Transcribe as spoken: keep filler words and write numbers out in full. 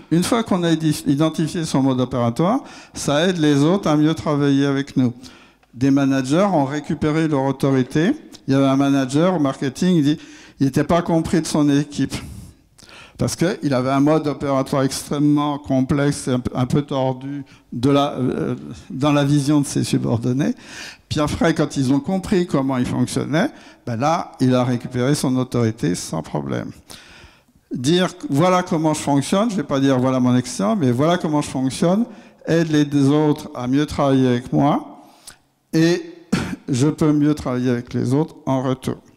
Une fois qu'on a identifié son mode opératoire, ça aide les autres à mieux travailler avec nous. Des managers ont récupéré leur autorité. Il y avait un manager au marketing, il dit, il n'était pas compris de son équipe. Parce qu'il avait un mode opératoire extrêmement complexe et un peu, un peu tordu de la, euh, dans la vision de ses subordonnés. Puis après, quand ils ont compris comment il fonctionnait, ben là, il a récupéré son autorité sans problème. Dire voilà comment je fonctionne, je ne vais pas dire voilà mon action, mais voilà comment je fonctionne, aide les autres à mieux travailler avec moi et je peux mieux travailler avec les autres en retour.